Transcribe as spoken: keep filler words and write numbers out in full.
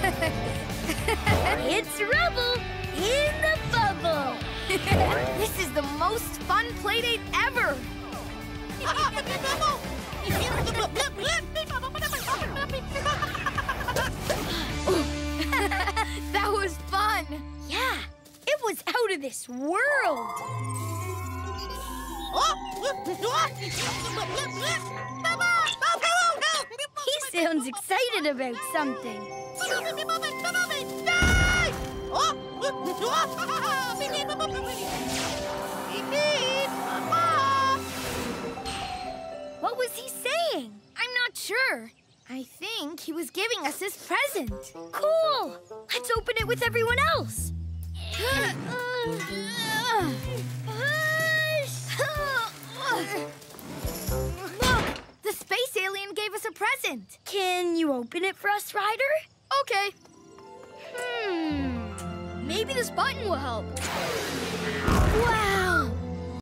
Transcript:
It's rubble in the bubble. This is the most fun playdate ever. That was fun. Yeah, it was out of this world. He sounds excited about something. What was he saying? I'm not sure. I think he was giving us his present. Cool! Let's open it with everyone else. Look! The space alien gave us a present. Can you open it for us, Ryder? Okay. Hmm. Maybe this button will help. Wow!